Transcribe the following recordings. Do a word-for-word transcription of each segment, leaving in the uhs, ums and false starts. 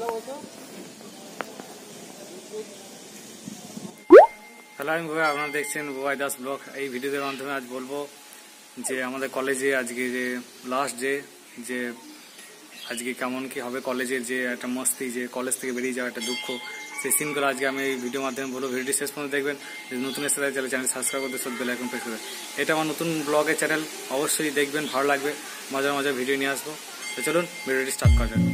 Hello, আমি ভাই, আপনারা দেখছেন বুবাই দাস ব্লগ। এই ভিডিওর মাধ্যমে আজ বলবো যে আমাদের কলেজে আজকে যে লাস্ট ডে, যে আজকে কেমন কি হবে কলেজের, যে একটা মস্তি, যে কলেজ থেকে বেরিয়ে যাওয়া একটা দুঃখ, সেই সিনগুলো আজকে আমি এই ভিডিওর মাধ্যমে বলবো। ভিডিওটি শেষ পর্যন্ত দেখবেন। যদি নতুন এসে থাকে তাহলে চ্যানেল সাবস্ক্রাইব করতে সব বেল আইকন প্রেস করবেন। এটা আমার নতুন ব্লগের চ্যানেল, অবশ্যই দেখবেন, ভালো লাগবে। মজার মজার ভিডিও নিয়ে আসবো। তো চলুন ভিডিওটি স্টার্ট করা যাক।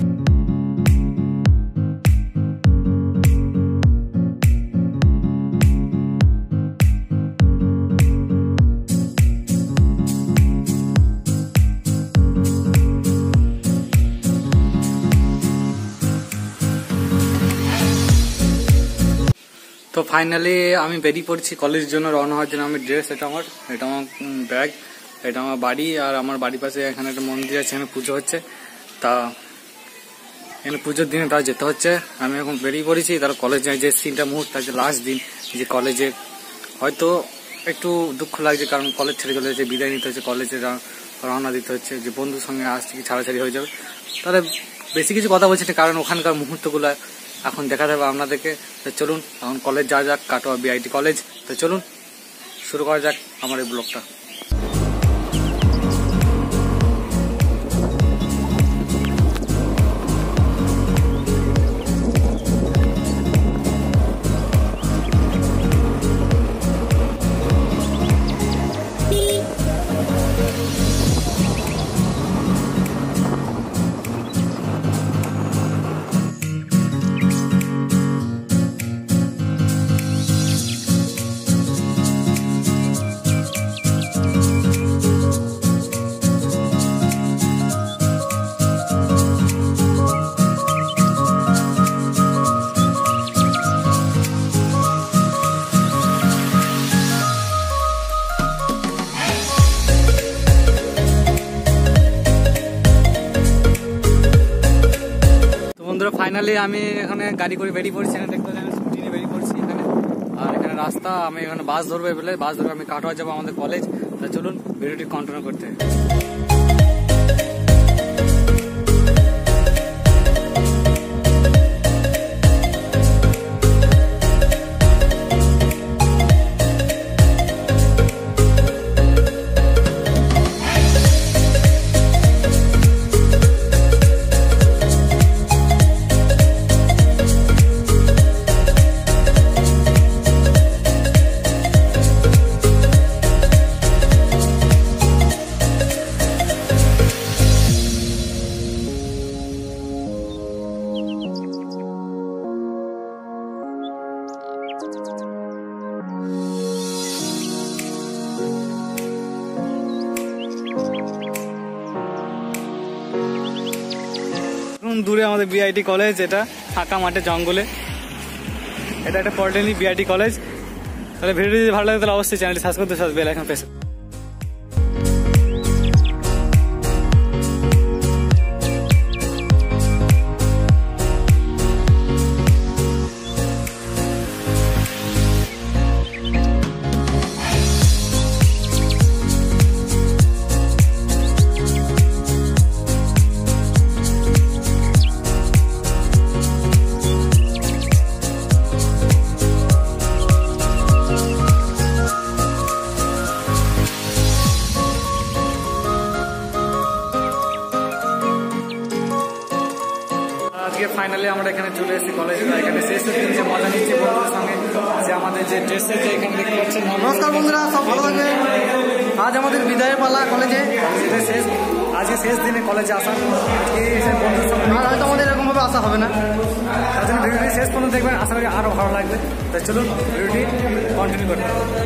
তো ফাইনালি আমি বেরিয়ে পড়ছি কলেজের জন্য, রওনা হওয়ার জন্য। আমি ড্রেস, এটা আমার এটা আমার ব্যাগ, এটা আমার বাড়ি, আর আমার বাড়ির পাশে এখানে একটা মন্দির আছে, এখানে পুজো হচ্ছে। তা এখানে পুজোর দিনে তার যেতে হচ্ছে। আমি এখন বেরিয়ে পড়েছি। তার কলেজ যায় যে সিনটা মুহূর্ত আছে, লাস্ট দিন, যে কলেজে হয়তো একটু দুঃখ লাগছে, কারণ কলেজ ছেড়ে চলে যাচ্ছে, বিদায় নিতে হচ্ছে, কলেজে রওনা দিতে হচ্ছে, যে বন্ধুর সঙ্গে আসছে কি ছাড়াছাড়ি হয়ে যাবে। তাহলে বেশি কিছু কথা বলছি না, কারণ ওখানকার মুহূর্তগুলো এখন দেখা যাবে আপনাদেরকে। তো চলুন এখন কলেজ যাওয়া যাক, কাটোয়া বিআইটি কলেজ। তো চলুন শুরু করা যাক আমার এই ব্লগটা। ফাইনালি আমি এখানে গাড়ি করে বেরিয়ে পড়ছি। এখানে দেখতে পাচ্ছি আমি স্কুটি নিয়ে বেরিয়ে পড়ছি এখানে। আর এখানে রাস্তা, আমি এখানে বাস ধরবে বলে বাস ধরবে আমি কাটোয়া যাবো আমাদের কলেজ। তা চলুন ভিডিওটি কন্টিনিউ করতে। দূরে আমাদের বিআইটি কলেজ, এটা ফাঁকা মাঠে জঙ্গলে, এটা একটা পলিটেকনিক বিআইটি কলেজ। তাহলে ভিডিও যদি ভালো লাগে তাহলে অবশ্যই চ্যানেলটি সাবস্ক্রাইব করতে বেল আইকন প্রেস। ফাইনালি আমরা এখানে চলে এসেছি কলেজে। এখানে শেষ দিন যে মজা নিচ্ছি বন্ধুদের সঙ্গে, যে আমাদের যে ড্রেসের যে এখানে দেখতে পাচ্ছেন। নমস্কার বন্ধুরা, সব ভালো থাকবে। আজ আমাদের বিদায়ের পালা কলেজে। শেষ আজকে শেষ দিনে কলেজে আসা, আজকে বন্ধুদের সঙ্গে আর হয়তো আমাদের এরকমভাবে আসা হবে না। তার জন্য ভিডিওটি শেষ পর্যন্ত দেখবেন, আশা করি আরও ভালো লাগবে। তাই চলুন ভিডিওটি কন্টিনিউ করতে।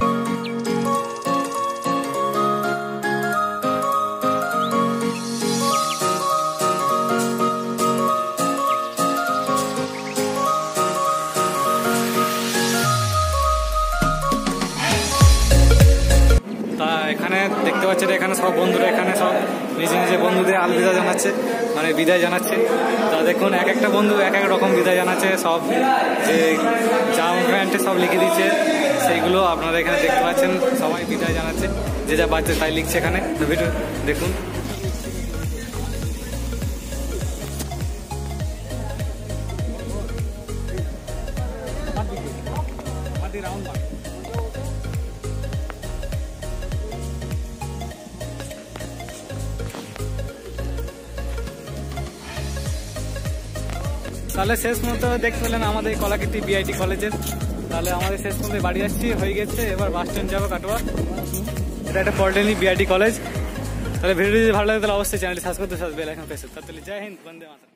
এখানে দেখতে পাচ্ছেন, এখানে সব বন্ধুরা এখানে সব নিজ নিজের বন্ধুদের আলবিদা জানাচ্ছে, মানে বিদায় জানাচ্ছে। তা দেখুন এক একটা বন্ধু এক এক রকম বিদায় জানাচ্ছে, সব যে জামা প্যান্টে সব লিখে দিচ্ছে, সেইগুলো আপনারা এখানে দেখতে পাচ্ছেন। সবাই বিদায় জানাচ্ছে, যে যা বাচ্চা তাই লিখছে এখানে। ভিডিও দেখুন। রাউন্ড মার। তাহলে শেষ মতো দেখতে পেলেন আমাদের কলাকৃতি বিআইটি কলেজের। তাহলে আমাদের শেষ মতো বাড়ি যাচ্ছি, হয়ে গেছে, এবার বাস স্ট্যান্ড যাবো কাটোয়া। এটা একটা পলিটেকনিক বিআইটি কলেজ। তাহলে ভিডিও যদি ভালো লাগে তাহলে অবশ্যই চ্যানেলটি সাবস্ক্রাইব করতে বেল আইকন প্রেস করতে। তাহলে জয় হিন্দ, বন্দে মাতরম।